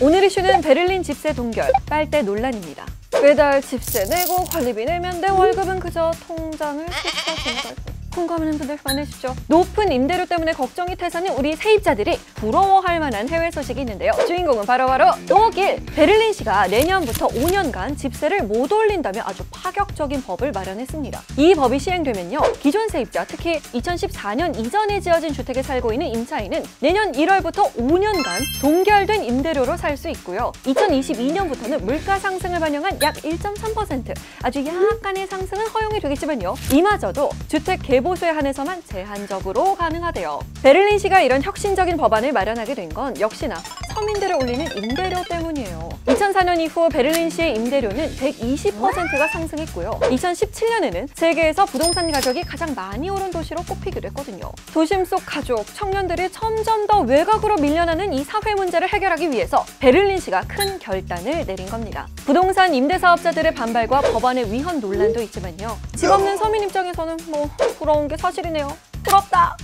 오늘 이슈는 베를린 집세 동결, 빨대 논란입니다. 매달 집세 내고 관리비 내면 내 월급은 그저 통장을 쏟아진다. 공감하는 분들 많으시죠? 높은 임대료 때문에 걱정이 태산인 우리 세입자들이 부러워할 만한 해외 소식이 있는데요. 주인공은 바로 독일! 베를린시가 내년부터 5년간 집세를 못 올린다며 아주 파격적인 법을 마련했습니다. 이 법이 시행되면요, 기존 세입자, 특히 2014년 이전에 지어진 주택에 살고 있는 임차인은 내년 1월부터 5년간 동결된 임대료로 살 수 있고요. 2022년부터는 물가 상승을 반영한 약 1.3%, 아주 약간의 상승은 허용이 되겠지만요, 이마저도 주택 보수에 한해서만 제한적으로 가능하대요. 베를린시가 이런 혁신적인 법안을 마련하게 된 건 역시나 서민들을 올리는 임대료 때문이에요. 2004년 이후 베를린시의 임대료는 120%가 상승했고요. 2017년에는 세계에서 부동산 가격이 가장 많이 오른 도시로 꼽히기도 했거든요. 도심 속 가족, 청년들이 점점 더 외곽으로 밀려나는 이 사회 문제를 해결하기 위해서 베를린시가 큰 결단을 내린 겁니다. 부동산 임대사업자들의 반발과 법안의 위헌 논란도 있지만요, 집 없는 서민 입장에서는 부러운 게 사실이네요. 부럽다!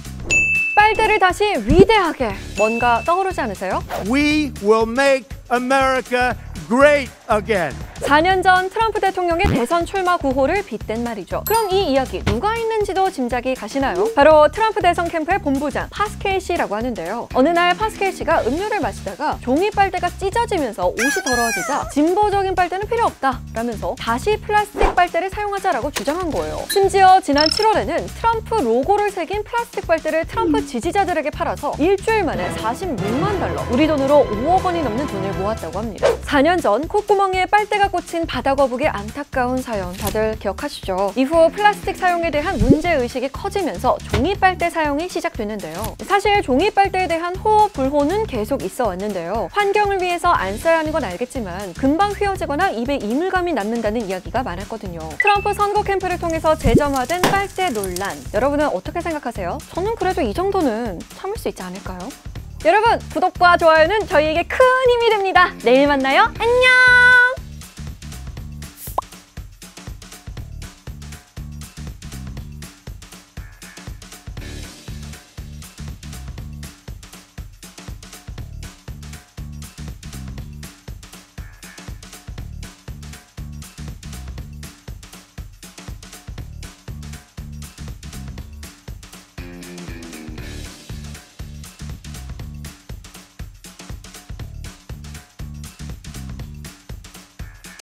빨대를 다시 위대하게, 뭔가 떠오르지 않으세요? We will make America great again. 4년 전 트럼프 대통령의 대선 출마 구호를 빗댄 말이죠. 그럼 이 이야기 누가 있는지도 짐작이 가시나요? 바로 트럼프 대선 캠프의 본부장 파스켈 씨라고 하는데요. 어느 날 파스켈 씨가 음료를 마시다가 종이 빨대가 찢어지면서 옷이 더러워지자 진보적인 빨대는 필요 없다 라면서 다시 플라스틱 빨대를 사용하자라고 주장한 거예요. 심지어 지난 7월에는 트럼프 로고를 새긴 플라스틱 빨대를 트럼프 지지자들에게 팔아서 일주일 만에 46만 달러, 우리 돈으로 5억 원이 넘는 돈을 모았다고 합니다. 4년 전 콧구멍에 빨대가 꽂힌 바다거북의 안타까운 사연 다들 기억하시죠? 이후 플라스틱 사용에 대한 문제의식이 커지면서 종이 빨대 사용이 시작됐는데요. 사실 종이 빨대에 대한 호호, 불호는 계속 있어 왔는데요. 환경을 위해서 안 써야 하는 건 알겠지만 금방 휘어지거나 입에 이물감이 남는다는 이야기가 많았거든요. 트럼프 선거 캠프를 통해서 재점화된 빨대 논란, 여러분은 어떻게 생각하세요? 저는 그래도 이 정도는 참을 수 있지 않을까요? 여러분, 구독과 좋아요는 저희에게 큰 힘이 됩니다. 내일 만나요. 안녕!